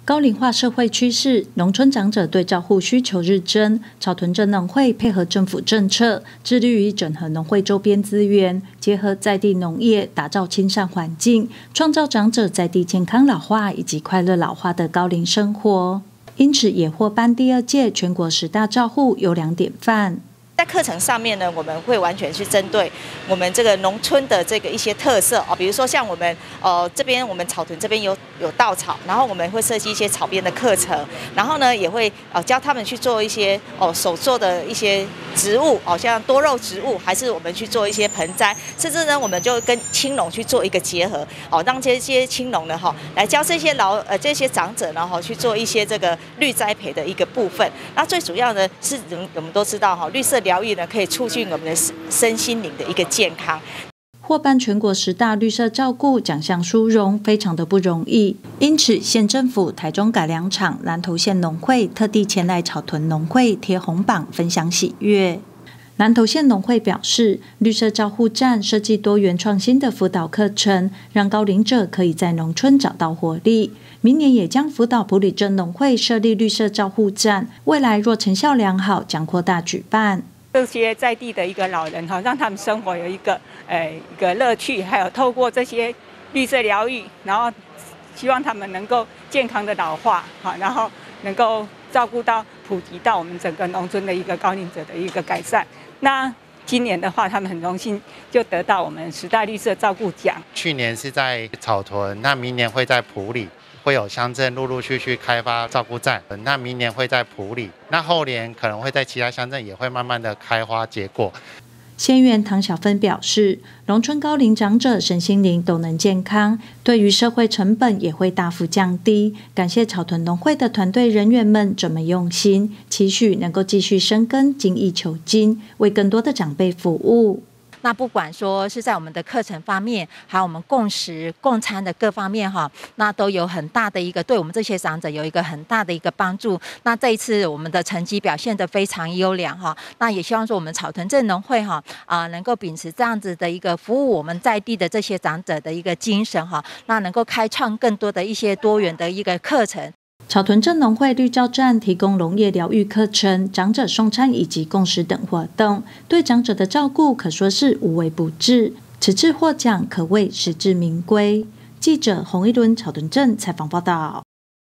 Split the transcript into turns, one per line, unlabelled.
高龄化社会趋势，农村长者对照护需求日增。草屯镇农会配合政府政策，致力于整合农会周边资源，结合在地农业，打造亲善环境，创造长者在地健康老化以及快乐老化的高龄生活。因此，也获颁第2届全国10大照护优良典范。
在课程上面呢，我们会完全去针对我们这个农村的这个一些特色哦，比如说像我们这边我们草屯这边有稻草，然后我们会设计一些草编的课程，然后呢也会教他们去做一些手做的一些植物像多肉植物，还是我们去做一些盆栽，甚至呢我们就跟青农去做一个结合让这些青农呢来教这些长者呢去做一些这个绿栽培的一个部分。那最主要的是我们都知道绿色疗愈呢，可以促进我们的身心灵的一个健康。
获颁全国10大绿色照顾奖项殊荣，非常的不容易。因此，县政府、台中改良场、南投县农会特地前来草屯农会贴红榜，分享喜悦。南投县农会表示，绿色照护站设计多元创新的辅导课程，让高龄者可以在农村找到活力。明年也将辅导埔里镇农会设立绿色照护站，未来若成效良好，将扩大举办。
这些在地的一个老人让他们生活有一个乐趣，还有透过这些绿色疗愈，然后希望他们能够健康的老化，然后能够照顾到普及到我们整个农村的一个高龄者的一个改善。那今年的话，他们很荣幸就得到我们10大绿色照顾奖。
去年是在草屯，那明年会在埔里。会有乡镇陆陆续续开发照顾站，那明年会在埔里，那后年可能会在其他乡镇也会慢慢的开花结果。
县员唐小芬表示，农村高龄长者身心灵都能健康，对于社会成本也会大幅降低。感谢草屯农会的团队人员们这么用心，期许能够继续深耕精益求精，为更多的长辈服务。
那不管说是在我们的课程方面，还有我们共食共餐的各方面那都有很大的一个对我们这些长者有一个很大的一个帮助。那这一次我们的成绩表现得非常优良那也希望说我们草屯镇农会能够秉持这样子的一个服务我们在地的这些长者的一个精神那能够开创更多的一些多元的一个课程。
草屯镇农会绿照站提供农业疗愈课程、长者送餐以及共食等活动，对长者的照顾可说是无微不至。此次获奖可谓实至名归。记者洪一伦草屯镇采访报道。